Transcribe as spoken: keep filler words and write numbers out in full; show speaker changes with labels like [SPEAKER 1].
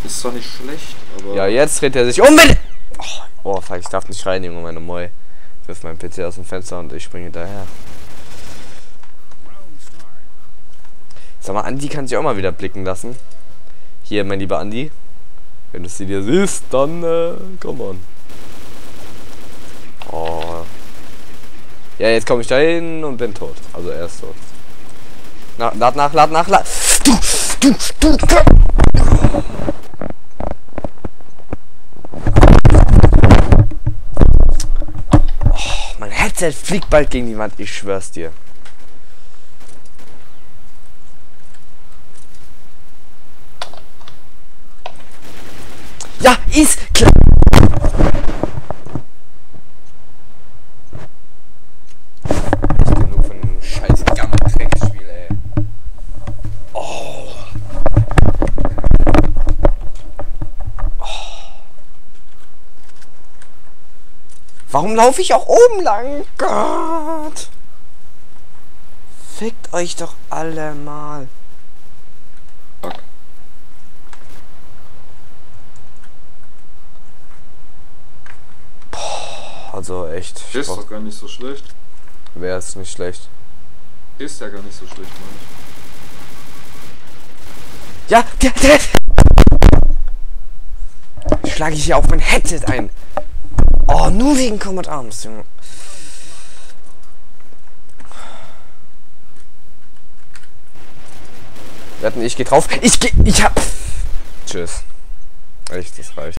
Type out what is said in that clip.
[SPEAKER 1] Ist zwar nicht schlecht, aber...
[SPEAKER 2] Ja, jetzt dreht er sich um mit... Oh, oh fuck, ich darf nicht rein, Junge, meine Moi. Ich wirf meinen P C aus dem Fenster und ich springe hinterher. Sag mal, Andi kann sich auch mal wieder blicken lassen. Hier, mein lieber Andi. Wenn du sie dir siehst, dann, äh, komm on. Oh. Ja, jetzt komme ich da hin und bin tot. Also er ist tot. Na, lad nach, lad nach, lad. Du, du, du, du. Oh, mein Headset fliegt bald gegen die Wand, ich schwör's dir. Ja, ist klar. Nicht genug von dem scheiß Gammel-Dreckspiel, ey. Oh. Oh. Warum laufe ich auch oben lang? Gott. Fickt euch doch alle mal.
[SPEAKER 1] Fuck.
[SPEAKER 2] Also echt.
[SPEAKER 1] Ist doch gar nicht so schlecht.
[SPEAKER 2] Wäre es nicht schlecht.
[SPEAKER 1] Ist ja gar nicht so schlecht, meine ich.
[SPEAKER 2] Ja, der, der. Schlage ich hier auf mein Headset ein. Oh, nur wegen Combat Arms, Junge. Wetten, ich geh drauf. Ich geh. Ich hab. Tschüss. Echt, das reicht.